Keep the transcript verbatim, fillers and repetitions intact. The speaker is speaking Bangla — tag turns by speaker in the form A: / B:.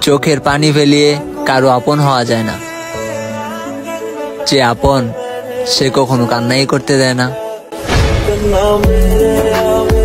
A: চোখের পানি ফেলিয়ে কারো আপন হওয়া যায় না। যে আপন সে কখনো কান্নাই করতে দেয় না।